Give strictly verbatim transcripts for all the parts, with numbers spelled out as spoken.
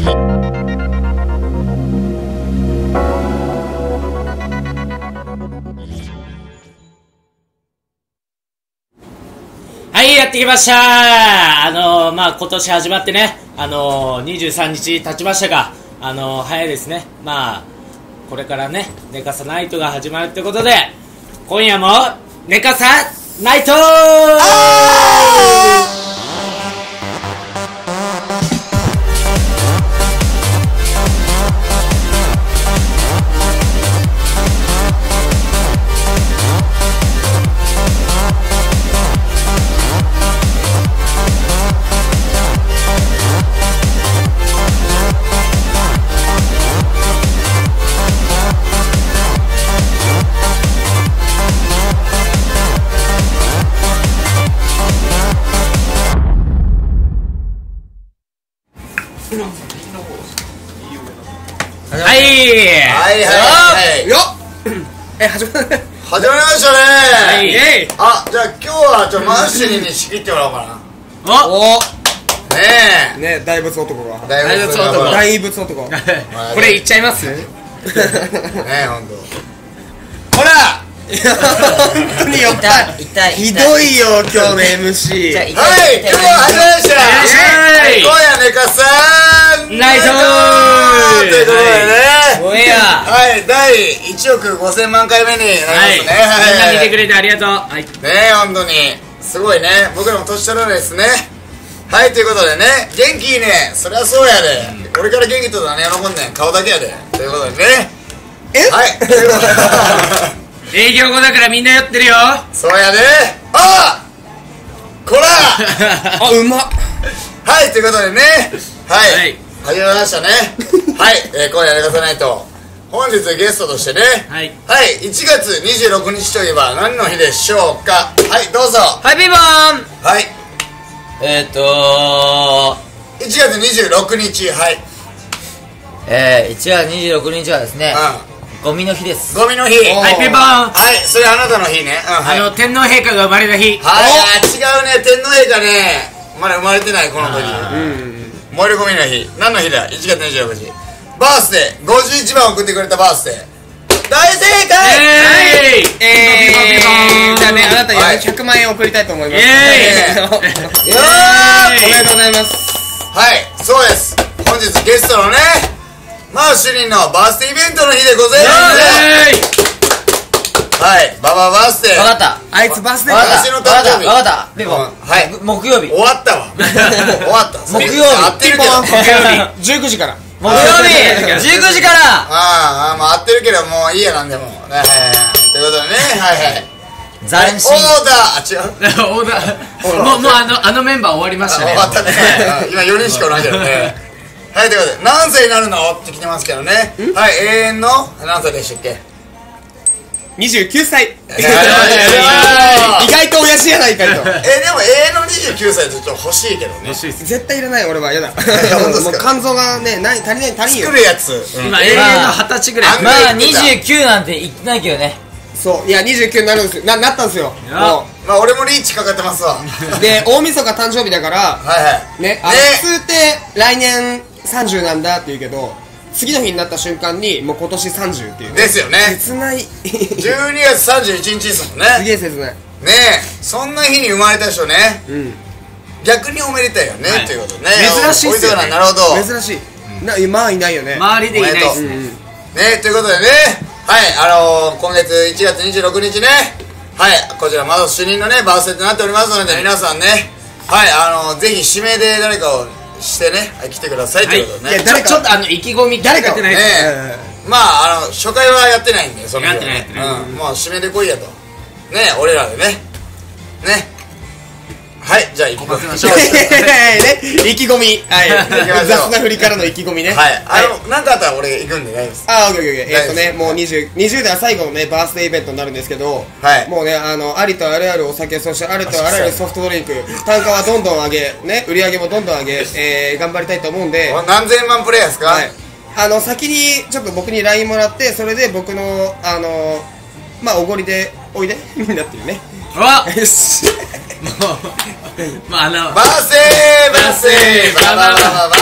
はい、やってきました。あのー、まあ今年始まってね、あのー、にじゅうさんにち経ちましたが、あのー、早いですね。まあこれからね、寝かさナイトが始まるってことで、今夜も寝かさナイトー。はいはいはいはいよっえ、始まりましたね。はい。あ、じゃあ今日はちょっとマッシュリーに仕切ってもらおうかな。おおねえねえ、大仏男が大仏男大仏男これ言っちゃいますねえ、ほんとほら本当によったひどいよ今日の エムシー。はい、今日は始まりました。今夜寝かさナイトーということでね、おえやはい、だいいちおくごせんまんかいめになりますね。 みんな見てくれてありがとう。はいねえ、ほんとにすごいね、僕らも年取らないですね。はい、ということでね、元気いいね。そりゃそうやで、俺から元気とだね、喜んでん顔だけやで。ということでね、えはい営業後だからみんな酔ってるよ。 そうやで。あっこらあ、うまっはい、ということでね、はい、はい、始まりましたねはい、えー、今夜寝かさないと。本日ゲストとしてね、はい、はい、いちがつにじゅうろくにちといえば何の日でしょうか。はい、どうぞ。 はい、ピンポーン。 はい、 えーっとーいちがつにじゅうろくにち、はい、 えー、いちがつにじゅうろくにちはですね、うん、ゴミの日です。 ゴミの日。 はい、ピンポーン。 はい、それあなたの日ね。うん、はい、 あの天皇陛下が生まれた日。 はい、違うね、天皇陛下ね、まだ生まれてないこの時。燃えるゴミの日、何の日だ。いちがつにじゅうろくにち、バースデー、ごじゅういちばん送ってくれたバースデー、大正解。 えーえーじゃあね、あなたにひゃくまんえん送りたいと思います。えーおめでとうございます。はい、そうです。本日ゲストのね、マーシュリンのバースデーイベントの日でございます。はい、バババースデー。 わかった。 あいつバースデー。私の誕生日。 わかった。ピンポン。はい。木曜日。 終わったわ。終わった。 木曜日。 合ってるけど。木曜日。じゅうくじから。 木曜日。じゅうくじから。 ああ、まあ合ってるけどもういいやなんでも。はいはいはい。ということでね、はいはい。 斬新。 オーダー、あ、違う。 オーダー。もうもうあのあのメンバー終わりましたね。 終わったね。今よにんしかおらんけどね。はい、ということで何歳になるのって来てますけどね。はい、永遠の何歳でしたっけ。にじゅうきゅうさい。意外と親父やないかいと。え、でも永遠のにじゅうきゅうさいってちょっと欲しいけどね。絶対いらない、俺は。やだ。もう肝臓がね、足りない足りんよ。作るやつ。 今永遠のはたちぐらい。 まあにじゅうきゅうなんて言ってないけどね。 そう、いやにじゅうきゅうになるんですよ。な、なったんですよ。まあ俺もリーチかかってますわ。で、大晦日誕生日だから、はいはい。ね、普通って来年さんじゅうなんだって言うけど、次の日になった瞬間にもう今年さんじゅうっていう、ですよね。切ないじゅうにがつさんじゅういちにちですもんね。すげえ切ないね。え、そんな日に生まれた人ね、逆におめでたいよねということでね。珍しいっすよね。なるほど、珍しいな。まあいないよね、周りでいないっすね。ね、ということでね、はい、あの今月いちがつにじゅうろくにちね、はい、こちらまず主任のねバースデーとなっておりますので、皆さんね、はい、あのぜひ指名で誰かをしてね、来てくださいということでね。 ちょっとあの意気込み誰かやってないですね。 まああの初回はやってないんで、そのやってないやってない。もう締めで来いやとね、俺らでねね。はい、じゃあ意気込みましょう。意気込み、はい、雑な振りからの意気込みね。はい、あの何かあったら俺行くんで大丈夫です。ああ、オッケーオッケー。えっとね、もうにじゅう代は最後のねバースデーイベントになるんですけど、もうね、あのありとあらゆるお酒、そしてありとあらゆるソフトドリンク、単価はどんどん上げね、売り上げもどんどん上げ、え頑張りたいと思うんで。何千万プレイヤーですか。あの先にちょっと僕に ライン もらって、それで僕のあのまあおごりでおいでみんなっていうね。わっ、よし。もうまああのバースデーバースデーバーバーバーバースデ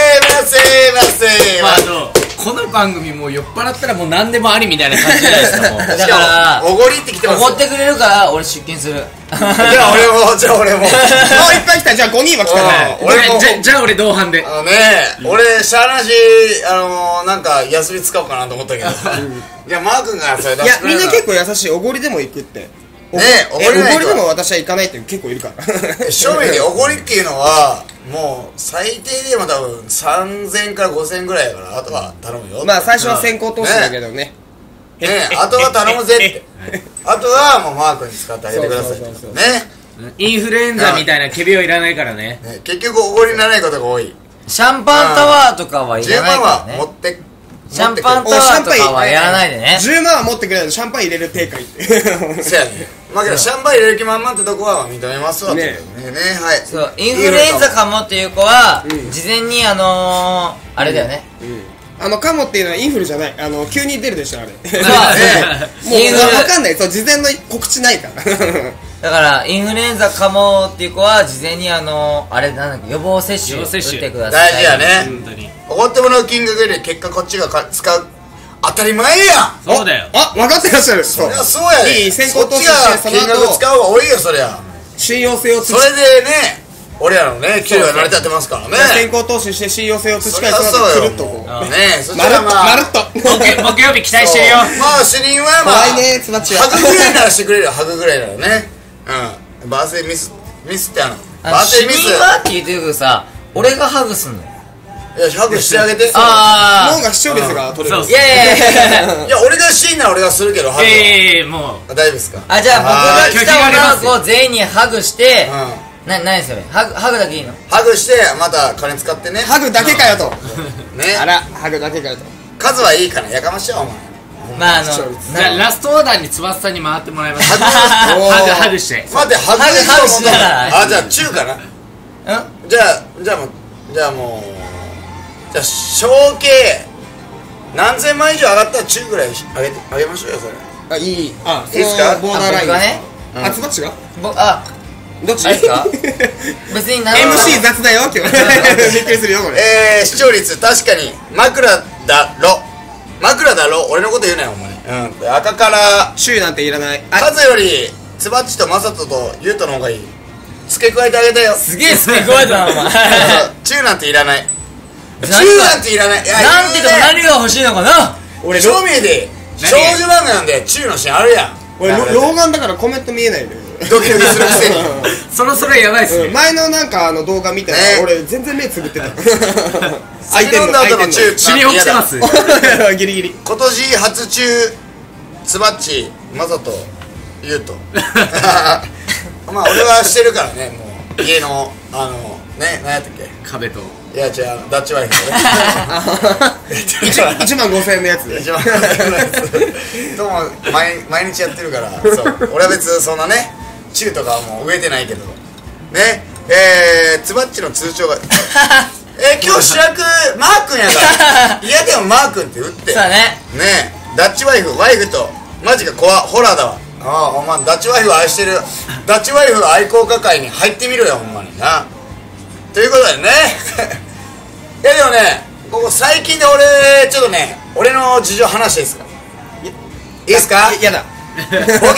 ませませまああのこの番組もう酔っ払ったらもう何でもありみたいな感じじゃないですか。もうだからおごりってきてます。 おごってくれるから俺出勤する。 じゃあ俺もじゃあ俺ももういっぱい来た。じゃあごにんは来たね。 俺もじゃじゃあ俺同伴で。 あのね俺しゃあなしあのなんか休み使おうかなと思ったけどいやマー君がそれ出いやしてくれるみんな結構優しい。おごりでも行くって。 ねえおごりおごりないとでも私は行かないって結構いるから正味でおごりっていうのはもう最低でも多分さんぜんからごせんぐらいやからあとは頼むよ。 まあ最初は先行投資だけどね。 ねあとは頼むぜってあとはもうマー君に使ってあげてくださいね。 インフルエンザみたいな仮病いらないからね。 結局おごりにならないことが多い。 シャンパンタワーとかはいらないからね。 じゅうまんは持ってシャンパンタワーとかはやらないでね。 じゅうまんは持ってくれないとシャンパン入れる定価いってそやね。まあけどシャンパン入れる気満々ってとこは認めますわってことね。ねはい。 そうインフルエンザかもっていう子は事前にあのあれだよね。 あのカモっていうのはインフルじゃない。あの急に出るでしょあれ。 そうもう分かんない。そう事前の告知ないからだからインフルエンザかもっていう子は事前にあのあれなんだっけ予防接種打ってください。 大事やね。おごってもらう金額より結果こっちが使う当たり前やん。 そうだよ。 あ分かってらっしゃる。 そりゃそうやね。 いい先行投資して金額使う方が多いよそりゃ。 信用性をそれでね俺らのね給料が成り立ってますからね。 先行投資して信用性を培いその後くるっとこうねそしたらまあまるっと木曜日期待してるよ。 まあ主任はまあ怖いねつばっちはハグぐらいならしてくれるよ。ハグぐらいならねうんバースデーミスミスってあのバースデーミス主任はって言ってるけどさ俺がハグすんの。 いやハグしてあげて。 あ脳が視聴率が取れる。 いやいやいやいや俺がしていいなら俺がするけどハグええもう大丈夫ですか。 あじゃあ僕が来た女の子を全員にハグしてな何それハグハグだけいいの。 ハグしてまた金使ってね。 ハグだけかよとねあらハグだけかよと数はいいからやかましいわお前。 まああのじゃあラストオーダーに翼さんに回ってもらいますハグハグして待ってハグハグしながらあじゃあ中かな。じゃあじゃあもうじゃあもうじゃあ小計何千万以上上がったら中ぐらいあげてあげましょうよそれ。 あいいあいいっすかボーダーラインがねあつばっちがぼあどっちあれですか別に何エムシー 雑だよ今日びっくりするよこれ。 えー視聴率確かに枕だろ枕だろ俺のこと言うなよお前。うん赤からシューなんていらない。 数よりつばっちとまさととゆうとの方がいい。付け加えてあげたよ。 すげえ付け加えたなお前中なんていらない。中何がなんていらない。いやなんていうか何が欲しいのかな。 俺正味で少女漫画なんで中のシーンあるやん。 俺老眼だからコメント見えないのよ。 ドキドキするくせにそろそろやばいっすね。 前のなんかあの動画見たら俺全然目つぶってた。 酒飲んだ後の中死に起きてます。 ギリギリ。 今年初中つばっちまさとゆうとまあ俺はしてるからねもう家のあのね何やったっけ壁といや違うダッチワイフねいちまんごせんえんのやついちまんごせんえんのやつとも毎毎日やってるからそう俺は別にそんなね中とかはもう植えてないけどねえーつばっちの通帳がえー今日主役マー君やからいやでもマー君って打ってそうだねねえダッチワイフワイフとマジか怖ホラーだわああほんまダッチワイフを愛してるダッチワイフ愛好家会に入ってみろよほんまになということでねいやでもねここ最近で俺ちょっとね俺の事情話していいですかいいですかやだオッケー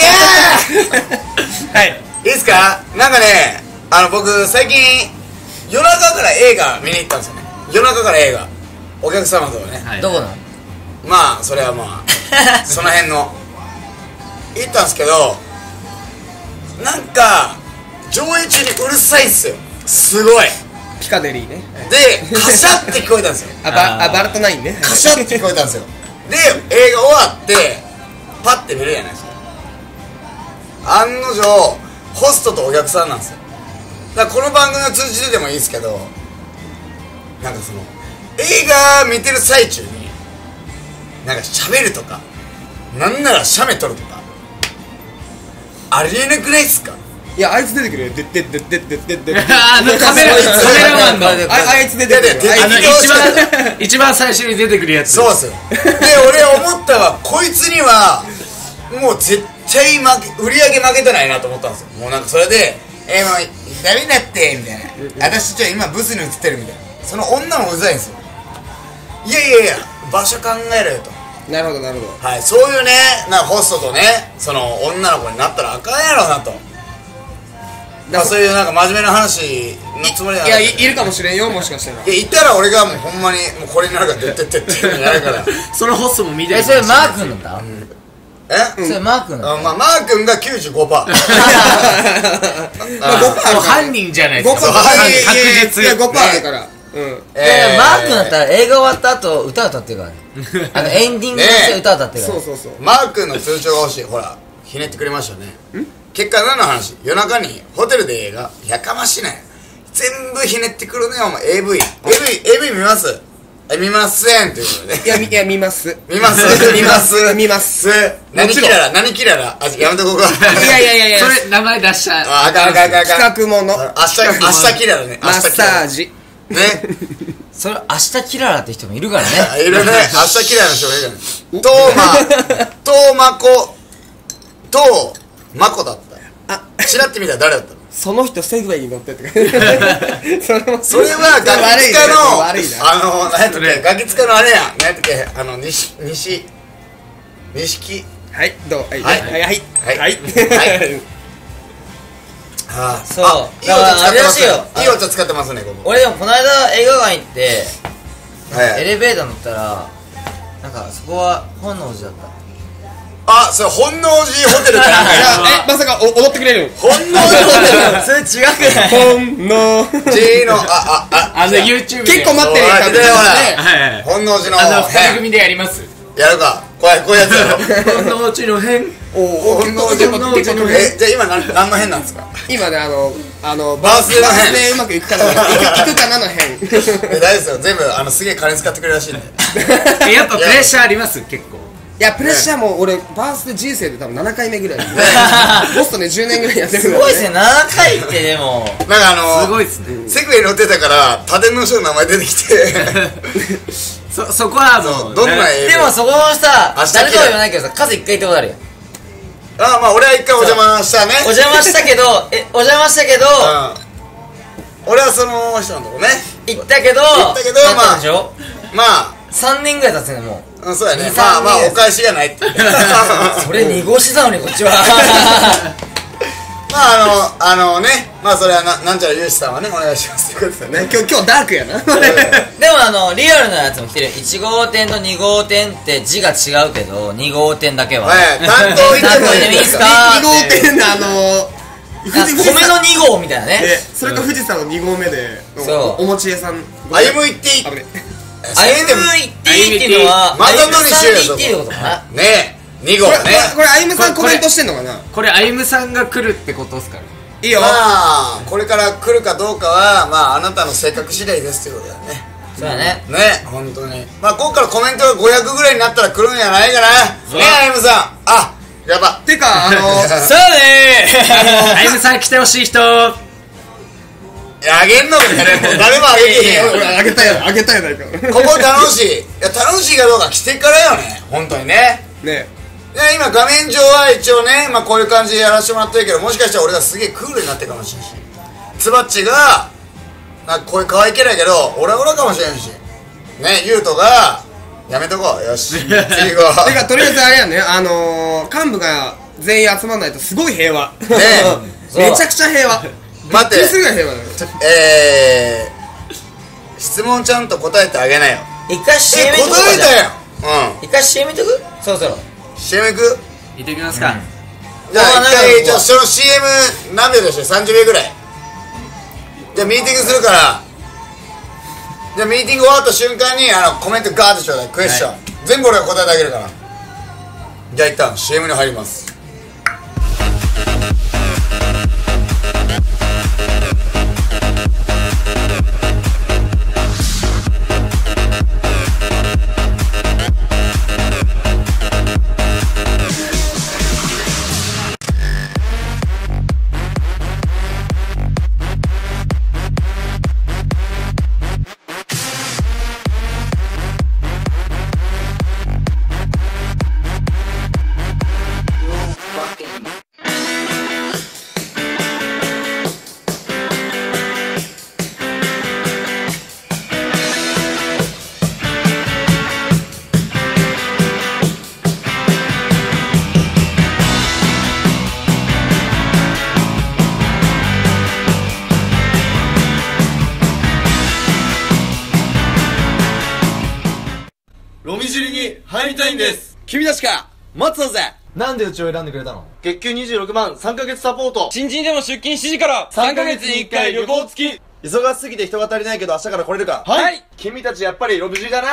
はいいいですかなんかねあの僕最近夜中から映画見に行ったんですよね夜中から映画お客様とね、 はい、 どこなのまあそれはまあその辺の行ったんですけどなんか上映中にうるさいっすよすごいピカデリーねでカシャって聞こえたんですよあバあバルトナインねカシャって聞こえたんですよで映画終わってパッて見るじゃないですか案の定ホストとお客さんなんですよだからこの番組を通じてでもいいですけどなんかその映画見てる最中になんか喋るとかなんなら写メ撮るとかありえなくないっすかいやあいつ出てくるよでってってってってってってあのカメラカメラマンのああいつ出てくるよいやいやあの一番一番最初に出てくるやつそうっすよで俺思ったわこいつにはもう絶対負け売り上げ負けてないなと思ったんですよもうなんかそれで「えー、もうダメだって」みたいな「私ちょ今ブスに映ってる」みたいな「 その女もうざいんですよ。いやいやいや場所考えろよと。 なるほどなるほど。 はい、そういうねなんかホストとねその女の子になったらあかんやろうなと。まあそういうなんか真面目な話のつもりいや い, いるかもしれんよもしかしたら。 いやいたら俺がもうほんまにもうこれになるから出てってっていうのやるからそのホストも見てる。 えそれマー君なんだ、うん、 え、 うん、それマー君なんだ、 あ、まあマー君が きゅうじゅうごパーセントまあごパーセント犯人じゃないですか。 ごパーセント確実。 いやごパーセントだから、うん、 えー、マー君だったら映画終わった後歌歌ってるからねあのエンディングとして歌歌ってるから、 そうそうそう。 マー君の通帳が欲しい。ほらひねってくれましたね。結果何の話。夜中にホテルで映画やかましいね全部ひねってくるねお前。 エーブイ エーブイ エーブイ 見ます。え見ませんっていうことでいや、いや見ます見ます見ます見ます何キララ何キララあやめとこうかいやいやいやいやそれ名前出しちゃう。 ああかんあかんあかんあかん企画もの明日明日キララねマッサージねそれ明日キララって人もいるからねいるね明日キララの人もいるからねトーマトーマコトーマコだったよ。あチラって見たら誰だったの。 その人セグウェイに乗ってってそれはガキ使のあの何やったっけガキ使のあれや何やったっけあの西西錦はいどうはいはいはいはいはいはいあそういいお茶使ってますよいいお茶使ってますねここ。 俺でもこの間映画館行ってはいエレベーター乗ったらなんかそこは本能寺だった。 あそれ本能寺ホテルかなんかえまさかお踊ってくれる本能寺ホテルそれ違くない本能寺のああああの YouTube で結構待ってるあ出てるほらはいはい本能寺のあの二人組でやりますやるかこうこういうやつやろ本能寺の変おお本能寺の変えじゃあ今何何の変なんですか。 今ねあのあのバースデーの変バースデーうまくいくかな行くかなの変え大丈夫ですよ全部あのすげえ金使ってくれるらしいんでえやっぱプレッシャーあります結構。 いやプレッシャーも俺バースデー人生で多分ななかいめぐらいホストねじゅうねんぐらいやってるからすごいっすねななかいってでもなんかあのすごいっすね。 セグウェイ乗ってたから他店の人の名前出てきてそそこはもうどんな映でもそこのさ明日誰とは言わないけどさ数一回行ったことあるよ。 あまあ俺は一回お邪魔したねお邪魔したけどえお邪魔したけどうん俺はその人のとこね行ったけど行ったけどなったでしょまあさんねんぐらい経つねもううんそうやねにまあまあさんねんお返しがないってそれ濁したのにこっちはまああのあのねまあそれはななんちゃらゆうしさんはねお願いしますってことですよね今日今日ダークやなでもあのリアルなやつも来てる。いち号店とに号店って字が違うけどに号店だけははい担当いても担当いてもいいっすかに号店のあのなんか米のに号みたいなねそれか富士山のに合目でそうお餅屋さん歩む行っていいあれあゆむ行っていいっていうのはまたあゆむとにしようよさんで行っていいってことかな。 ねえに号これねこれあゆむさんコメントしてんのかな。 これあゆむさんが来るってことですから。 いいよまあこれから来るかどうかはまああなたの性格次第ですということだよねそうだねね本当にまあここからコメントがごひゃくぐらいになったら来るんやないかなねえあゆむさんあやばてかあのそうねーあゆむさん来てほしい人。 あげんのみたいなもう誰もあげてへんよ俺あげたよあげたよないかここ楽しいいや楽しいかどうか来てからよね本当にねねで今画面上は一応ねまあこういう感じでやらせてもらってるけどもしかしたら俺がすげえクールになってるかもしれんしつばっちがなんかこういう可愛いキャラやけど俺は俺かもしれんしねゆうとがやめとこうよし次行こうてかとりあえずあれやねあのー、幹部が全員集まんないとすごい平和ねめちゃくちゃ平和待ってびっくりするぐらい平和だよえー質問ちゃんと答えてあげなよ一回 シーえエム答見とこうえたやんうん一回 シーエム 見とくそろそろシーエム 行く見てきますか。 じゃああ一回なんかじゃあその シーエム 何秒でしたさんじゅうびょうぐらいじゃあミーティングするからじゃあミーティング終わった瞬間にあのコメントガーッとちょうだいクエスチョン、全部俺が答えてあげるからじゃあ一旦 シーエム に入りますロミジュリに入りたいんです。 君たちか待つぞぜ。 なんでうちを選んでくれたの？月給にじゅうろくまん、さんかげつサポート。 新人でも出勤しちじからさんかげつにいっかい旅行付き。忙しすぎて人が足りないけど明日から来れるか？ はい。 君たちやっぱりロミジュリだな。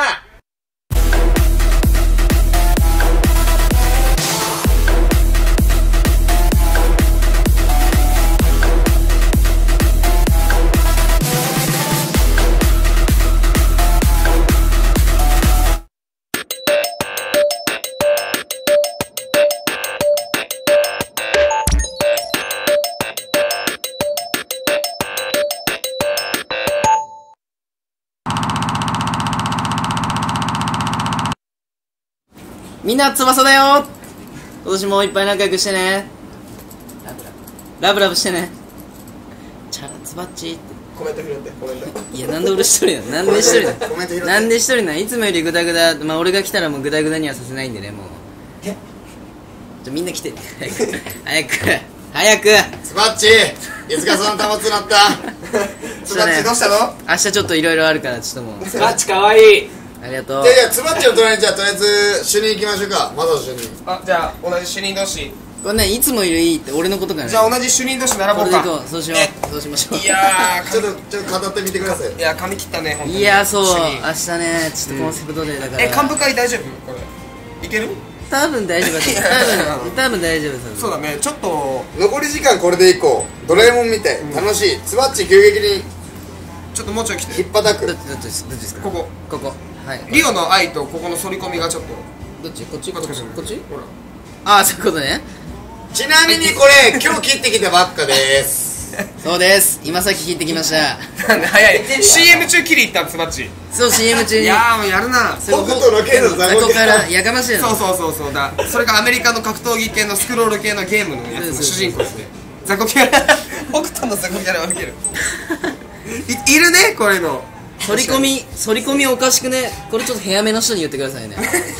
みんな翼だよ。今年もいっぱい仲良くしてね。ラブラブラブラブしてね。チャラツバッチってコメント拾ってコメント。 いやなんで俺一人なの。なんで一人なコメント拾って。 なんで一人なの。いつもよりグダグダ。まあ俺が来たらもうグダグダにはさせないんでね。もうえじゃみんな来て早く早く早く。 つばっちいつかそのたまつなったつばっちどうしたの？ 明日ちょっといろいろあるからちょっともうつばっちかわいい。 ありがとう。 じゃあじゃあつばっちの隣にじゃあとりあえず主任行きましょうか。まずは主任。 あ、じゃあ同じ主任同士。 これねいつもよりいいって俺のことかね。 じゃあ同じ主任同士並ぼうか。 これでいこう。そうしよう。そうしましょう。 いやーちょっとちょっと語ってみてください。 いや髪切ったね本当に。 いやそう主明任日ねちょっとコンセプトデーだから。 え幹部会大丈夫これ？いける？ 多分大丈夫だと思う。多分多分大丈夫です。 そうだねちょっと残り時間これでいこう。ドラえもんみたい。楽しい。つばっち急激にちょっともうちょい来て。 引っ叩く。 どっちどっちですどっちですか。 ここここはいリオの愛とここの反り込みがちょっとどっちこっちこっちこっちこっちほらああそういうことね。 ちなみにこれ今日切ってきたばっかですそうです今さっき聞いてきました。 なんで早い シーエム 中切りいったつばっち。 そう シーエム 中にいやーもうやるな。 それ北斗の拳の雑魚雑魚からやかましいの。 そうそうそうそうだそれがアメリカの格闘技系のスクロール系のゲームのやつの主人公ですね。雑魚キャラ北斗の雑魚キャラを受けるい, いるねこれの反り込み反り込みおかしくね。これちょっと早めの人に言ってくださいね。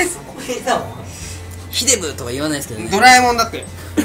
ヒデブとか言わないですけどね。 ドラえもんだって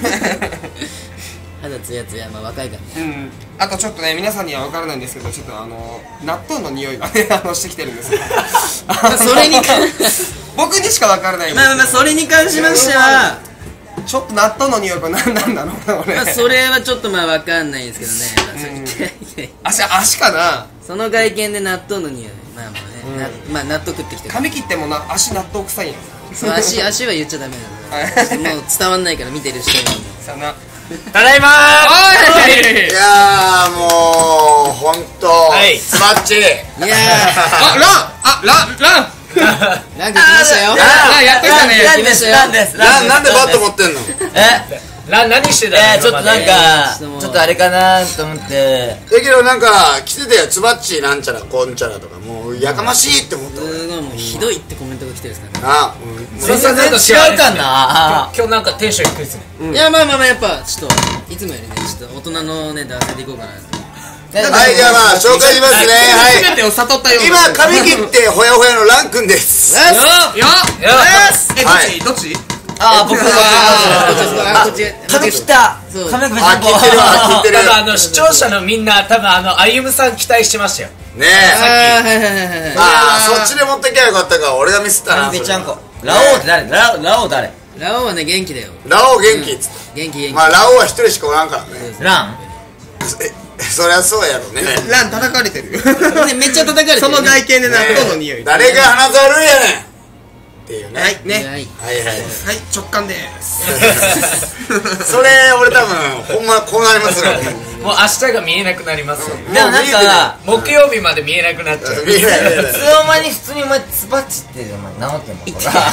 肌ツヤツヤまあ若いからね。 うんあとちょっとね皆さんには分からないんですけどちょっとあの納豆の匂いがねあのしてきてるんですよそれに関僕にしか分からないんですけどまあまあそれに関しましてはちょっと納豆の匂いこれ何なんだろうな俺まあそれはちょっとまあ分かんないですけどね。まあそれ足足かな。 その外見で納豆の匂いまあまあねなまあ納豆食ってきてる。 髪切ってもな足納豆臭いんやそう足足は言っちゃダメなの。もう伝わんないから見てる人にはもう。 さあなただいまー。 いやーもうほんとはいつばっちいやあランあランランーランク来ましたよ。 ランやっときたねランですランですななんでバット持ってんの？ えな何してたの？ えー、ちょっとなん今までかちょっともうちょっとあれかなと思ってだけどなんか来てたよつばっちなんちゃらこんちゃらとかもうやかましいって思ったすごいもうひどいってコメントが来てるんですからね。 なあ全然違うかな。 今日なんかテンション低いですね。 いやまあまあまあやっぱちょっといつもよりねちょっと大人のね男性でいこうかな。 はいじゃあまあ紹介しますね。はい全てを悟ったような今髪切ってほやほやのランくんです。 よっよっよえどっちどっちあー僕こっちはこっち髪切ったそう髪切あ切ってるわ切ってる多分あの視聴者のみんな多分あの歩夢さん期待してましたよ。 ねえあーはいはいはいはい。 ああそっちで持ってきゃよかったか俺がミスったな。 ぺちゃんこラオウって誰ラオウラオウ誰ラオウはね元気だよ。 ラオウ元気っつって元気元気。 まあラオウは一人しかおらんからね。 ランえそりゃそうやろね。 ラン叩かれてるねめっちゃ叩かれてるね。 その外見で納豆の匂い誰が鼻ざるやねんっていうね。 はいねはいはいはいはい直感ですそれ俺多分ほんまこうなりますよね。 もう明日が見えなくなりますよ。 でもなんか木曜日まで見えなくなっちゃう。 見えない見えない普通お前に普通にお前ツバッチってお前治ってんの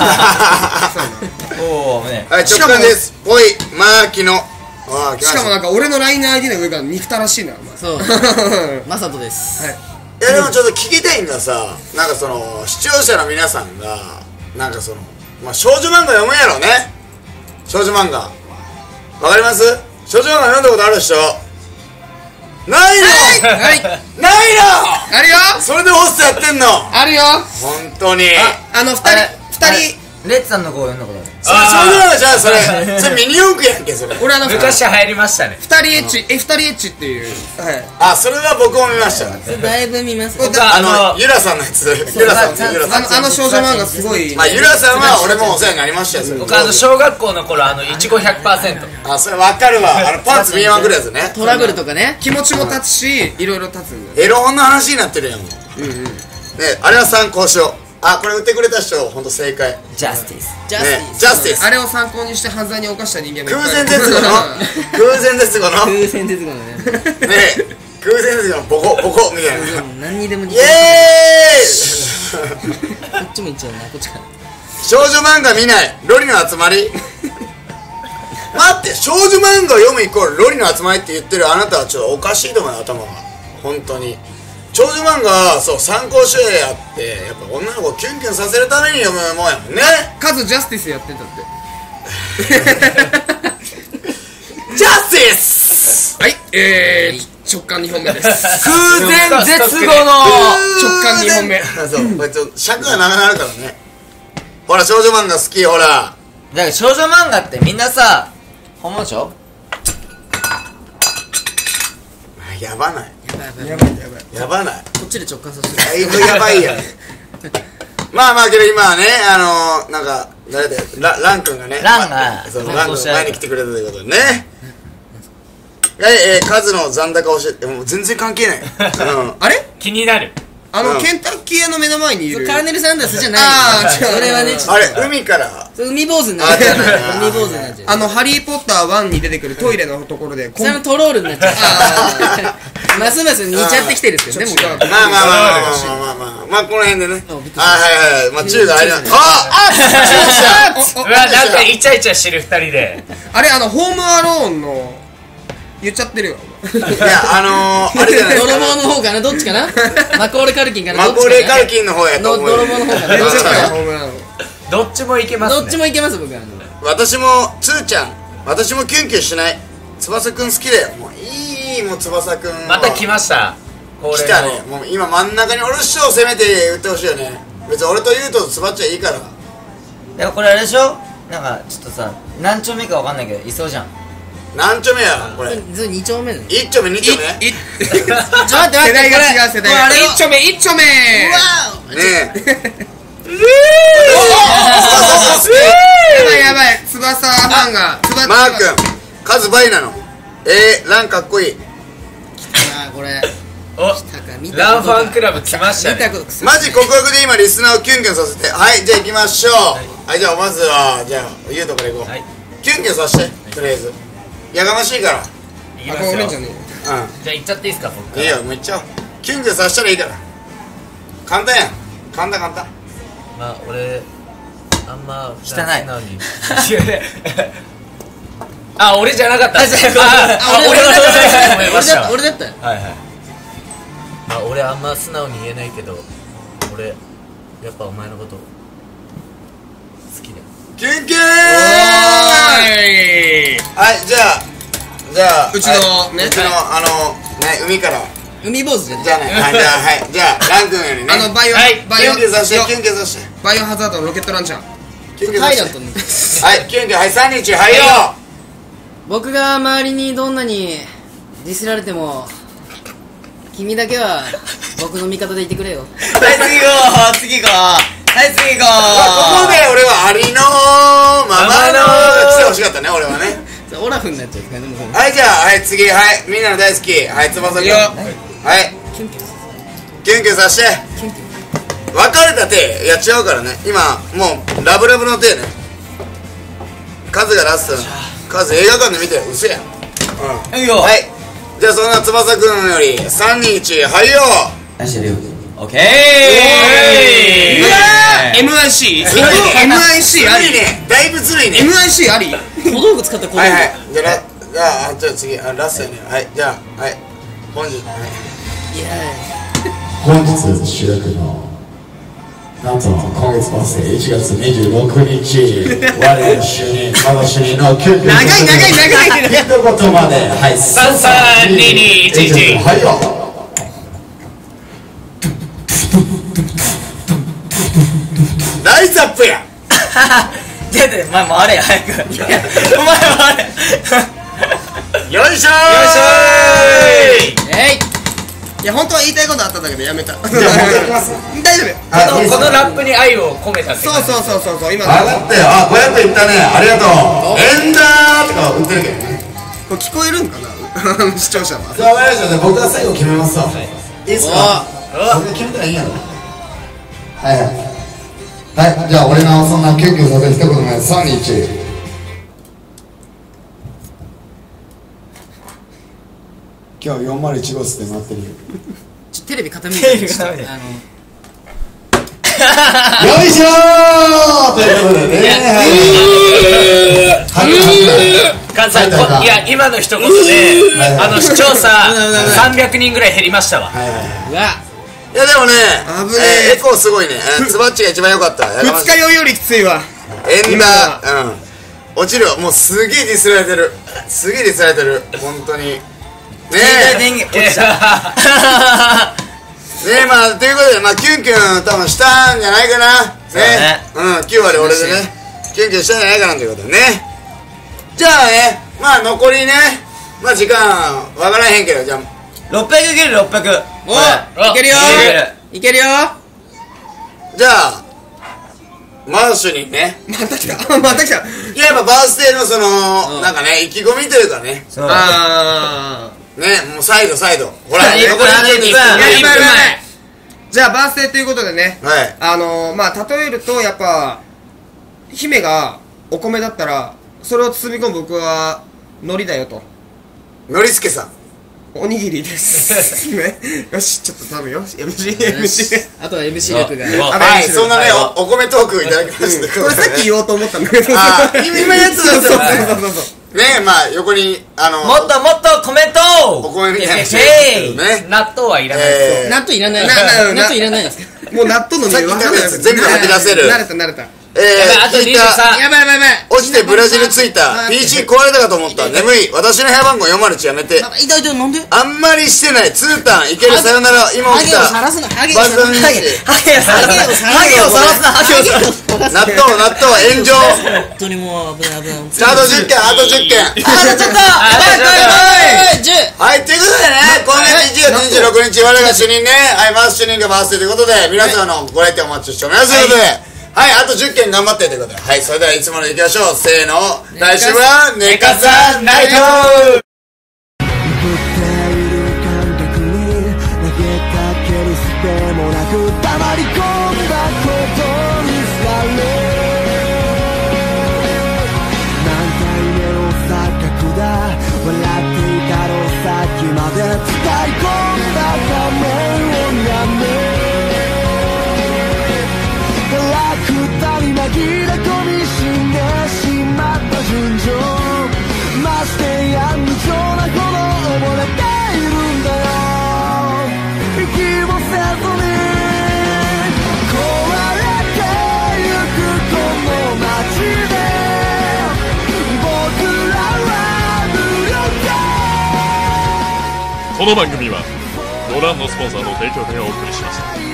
おおねはい直感ですぽいマーキのああ来ましかもなんか俺の ライン の アイディー の上が憎たらしいなお前そうマサトです。 はいいやでもちょっと聞きたいんがさなんかその視聴者の皆さんがなんかそのまあ少女漫画読むんやろね。少女漫画わかります？少女漫画読んだことある人ないのはいないのあるよそれでホストやってんのあるよ本当にあの二人二人レッツさんの子を呼んだことある。 それ少女漫画じゃんそれそれミニ四駆やんけそれ俺あの昔入りましたね。 ふたりエッチえふたりエッチっていうはいあそれは僕も見ましたそれだいぶ見ますあのゆらさんのやつゆらさんゆらさんあのあの少女漫画すごいまあゆらさんは俺もお世話になりましたよそれ僕あの小学校の頃あのいちご ひゃくパーセント。 あそれ分かるわあのパンツ見えまくるやつねトラブルとかね気持ちも立つしいろいろ立つんだよエロ本の話になってるやんもううんうんねあれは参考しようあこれ売ってくれた人ほんと正解ジャスティス。 ジャスティねスジャスティスあれを参考にして犯罪に犯した人間もいっぱい空前絶後の空前絶後のね風船出てくるのね空前絶後のボコボコみたいな何にでも似イエてるーイこっちもいっちゃうなこっちから少女漫画見ないロリの集まり待って少女漫画を読むイコールロリの集まりって言ってるあなたはちょっとおかしいと思うよ頭が本当に少女漫画そう参考書やってやっぱ女の子をキュンキュンさせるために読むもんやもんねカズジャスティスやってたってジャスティスはいえー直感にほんめです空前絶後の直感にほんめそうこれちょっと尺が長くなるからねほら少女漫画好きほらだから少女漫画ってみんなさ本物でしょ。 やばないやばいやばいやばないこっちで直感させてだいぶやばいやんまあまあけど今はねあのー、なんか誰だよララン君がねランがそうラン君投稿して前に来てくれたということでねはいえー、数の残高教えてもう全然関係ない、うん、 あれ気になる。 あのうんケンタッキー屋の目の前にいるカーネル・サンダースじゃないあー違うそれはねちょっあれ海からと海坊主になっちゃう海坊主になっちゃうあのハリーポッターワンに出てくるトイレのところでそれもトロールになっちゃうますます似ちゃってきてるんですよねちょっと違うもうまあまあまあまあまあまあまあまあこの辺でねあびっくりしたあはいはいまあ中があれなあおおうわなんかイチャイチャしてる二人で。 あれあのホームアローンの言っちゃってるよいやあのー、あれじゃないです泥か棒の方かなどっちかなマコーレ・カルキンかなマどっちかなコーレーカルキンの方やとの思うよ泥棒の方かなめっちゃどっちかな近いホームアローンどっちもいけますね。 どっちもいけます僕は私もつーちゃん私もキュンキュンしない翼くん好きだよもういいもう翼くんはまた来ました。恒例来たのねもう今真ん中におるっしょせめて言ってほしいよね別に俺と言うとつばっちゃいいからでもこれあれでしょ。なんかちょっとさ何丁目かわかんないけどいそうじゃん。 何丁目やこれそれに丁目だよ一丁目二丁目ねいちょっと待って待って世代が違う世代がこれあれ一丁目一丁目えやばいやばい翼ファンが翼マー君数倍なのえー、ランかっこいいあーこれお来たか見たランフことかァンクラブ来ましたね。 見たことくそマジ告白で今リスナーをキュンキュンさせてはいじゃあ行きましょうはい、じゃあまずはじゃあゆうとから行こう、 はいキュンキュンさせてとりあえずやかましいからいきあますよ。 これじゃねうじゃあ行っちゃっていいですか僕。 んいいよもう行っちゃおうキュンキュンさせたらいいから簡単やん簡単簡単まあ俺あんま汚い素直にあ俺じゃなかった。ああ俺だった思いましたわ。 俺だったよはいはい。まあ俺あんま素直に言えないけど俺やっぱお前のこと好きだよ。 キュンキュンおーいはいじゃあじゃあうちのねはいうちのあのね海から海坊主じゃんじゃあねはいじゃあはいじゃあラン君よりねあのバイオはいバイオキュンキュンさせてキュンキュンさせてバイオハザードのロケットランチャーキュンキュンさせてタイラントにはいキュンキュンはいさんにちはいよ僕が周りにどんなにディスられても君だけは僕の味方でいてくれよはい次行こう次行こうはい次行こここで俺はありのままの来てほしかったね俺はねオラフになっちゃうからねもうはいじゃあはい次はいみんなの大好きはい翼くんいいよはいキュンキュンキュンキュンさせてキュンキュン別れた手やっちゃうからね今もうラブラブの手ねカズがラストカズ映画館で見て嘘やんういいよはいじゃあそんな翼くんよりさんにいちはいよオッケーうわー エムアイシーずるいねエムアイシー ありずるいねだいぶずるいねエムアイシー あり小道具使った小道具はいはいじゃあラじゃあじゃあ次あラストやねはいじゃあはい本日はいいや本日収録のなんと今月末いちがつにじゅうろくにち我らの主任楽しみのキュンキュン長い長い長い一言まではいさんさんににいちいちはいよライズアップや出て、お前回れよ早く。お前回れ。 よいしょー。よいしょー。えい。いや本当は言いたいことあったんだけどやめた。大丈夫。このラップに愛を込めたって。 そうそうそうそうそう今。 上がったよ。あ、ごひゃくえんいったね。ありがとう。エンダーとか売ってるけどね。 これ聞こえるんかな視聴者は。 じゃあ分かりましたね。僕が最後決めますわ。いいっすか。僕が決めたらいいんやろ。はいはいはい。じゃあ俺のそんなキュンキュンさせる一言前さんにいち。今日よんまるいち号室で待ってるよ。 ちょテレビ傾いてる。あのよいしょーということでね。 関西、いや今の一言であの視聴者さんびゃくにんぐらい減りましたわ。 うわ。 いやでもね、エコーすごいね。つばっちが一番良かった。 二日酔いよりきついわ。 エンダー、うん。落ちるよ。もうすげえディスられてる。すげえディスられてる。本当に。ねえ。ねえ、まあということで、まあキュンキュン多分したんじゃないかな。ね。うん、きゅうわり俺でね。キュンキュンしたんじゃないかなということでね。じゃあね、まあ残りね、まあ時間わからへんけど、じゃあ。 ろっぴゃくいけるろっぴゃく。 おいけるよいけるよ。 じゃあマーシュにね、 また来たまた来た。 いややっぱバースデーのそのなんかね意気込みというかね、ああね、もう再度再度ほら残りいっぷん。 じゃあバースデーということでね、あのまあ例えるとやっぱ姫がお米だったらそれを包み込む僕は海苔だよと。 のりすけさんおにぎりですね。よし、ちょっと頼むよ エムシー エムシー あとは エムシー 力が。 はい、そんなねお米トークいただきました。 これさっき言おうと思ったんだけど、 今やつだったね。まあ横にあのもっともっとコメントお米みたいなね。 納豆はいらないです。 納豆いらない。納豆いらないですか。もう納豆の匂い分かんない。 全部吐き出せる。 慣れた慣れた。 えー、 あとにじゅうさん。 やばいやばいやばい。 落ちてブラジル着いた。ピーシー 壊れたかと思った。眠い。私の部屋番号よんまるいちやめて。 痛い痛い、なんで？ あんまりしてない。ツータンいける。さよなら。今起きた。 ハゲを晒すな。ハゲを晒すな。 ハゲを晒すな。ハゲを晒すな。ハゲを晒すな。 納豆納豆炎上。 本当にもう危ない危ない。 あとじゅっけんあとじゅっけん。 あとちょっと。 はい、ということでね、今月いちがつにじゅうろくにち我が主任ね、はい、マース主任がバースデーということで皆さんのご来店お待ちしておりますということで。はい、あとじゅっけん頑張ってということで、はい、それではいつものいきましょう。せーの、来週は寝かさナイト。 この番組はご覧のスポンサーの提供でお送りします。